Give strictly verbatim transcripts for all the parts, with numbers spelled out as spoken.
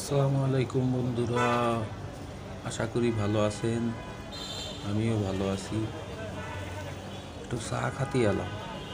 আসসালামু আলাইকুম বন্ধুরা, আশা করি ভালো আছেন। আমিও ভালো আছি। একটু চা খাতে এলাম।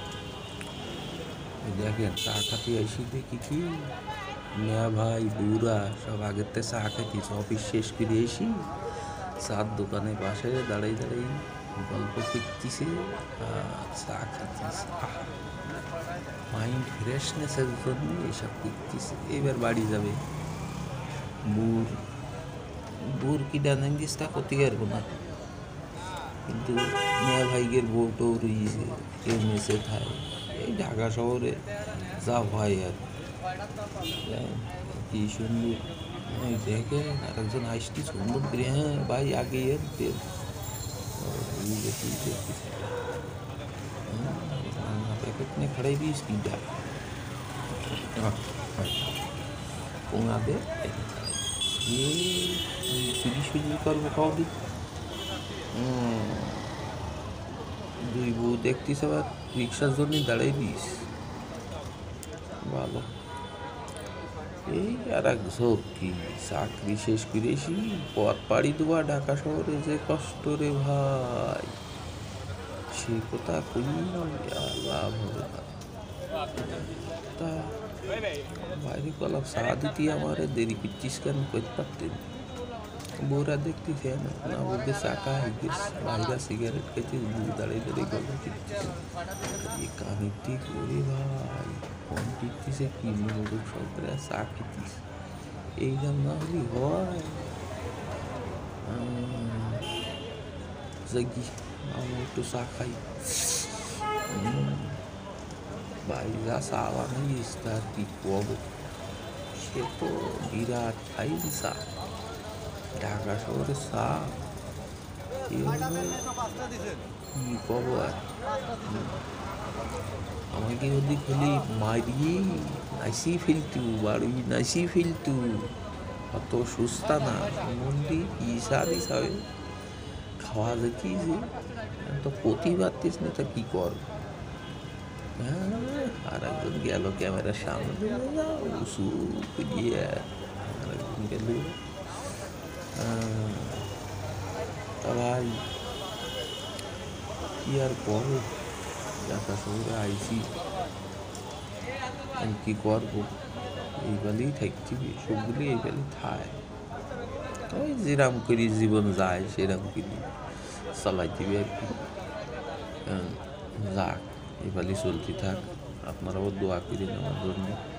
এই দেখেন, চা খাতে এসে দেখি কি মেয়া ভাই বুড়া সব আগের থেকে চা খাইতেছে। অফিস শেষ করে এসি চার দোকানের পাশে দাঁড়াই দাঁড়াই গল্প করতেছে আর চা খাইতেছে। মাইন্ড ফ্রেশনেসের জন্য এসব করতেছে। এবার বাড়ি যাবে। বুর বুর কি ডানেন দিসটা ক্ষতি পারবো না, কিন্তু মেয়া ভাইগের বউ টৌ রয়েছে, কেউ মেসে খায়। এই ঢাকা শহরে যা হয় আর কি সুন্দর। ওই দেখে আর একজন আসছি সুন্দর করে, হ্যাঁ ভাই আগে এর তেল पैकेट में खड़े भी इसकी जा पोंगा दे ये चुरी शुरू करबो कौदी দুই বউ দেখতিস আবার রিক্সার জন্য দাঁড়াই দিস। ভালো। এই আর এক ঝোঁক কি চাকরি শেষ করেছি, পথ পাড়ি দেওয়া ঢাকা শহরে যে কষ্ট রে ভাই, সে কথা কই লাভ হবে না। তা বাইরে কলাম চা দিতে আমার দেরি করছিস কেন করতে পারতেন? বউরা দেখতেছে না না বলতে চাকা হইতিস বাইরা সিগারেট খেতে বউ দাঁড়িয়ে দাঁড়িয়ে গল্প করতেছে। এই কানের দিক ওরে ভাই ফোন টিপতেছে কি মোটর সরকারে চা খেতিস, এই দাম না হলে হয় জাগি আমি একটু চা খাই। ভাই যা চা বানাইস তার কি কব, সে তো বিরাট ফাইন চা। ঢাকা শহরে চা কি কব আর, আমাকে ওদিক হলি মারি নাইসি ফিলতু বাড়ি নাইসি ফিলতু অত সুস্তা না মন্দি ইসা দিস হবে খাওয়া দেখি যে তো প্রতিবাদ দিস না, তা কি কর। হ্যাঁ আর একজন গেল ক্যামেরার সামনে উসু দিয়ে, আর একজন গেল। তা ভাই কি আর করো, ঢাকা শহরে আইসি আমি কি করবো, এই বেলেই থাকছি, সবগুলি এই বেলে থায়। ওই যেরাম করি জীবন যায় সেরাম করি চালাই দিবি আর কি। যাক এবারই চলতে থাক, আপনারাও দোয়া করেন আমার জন্য।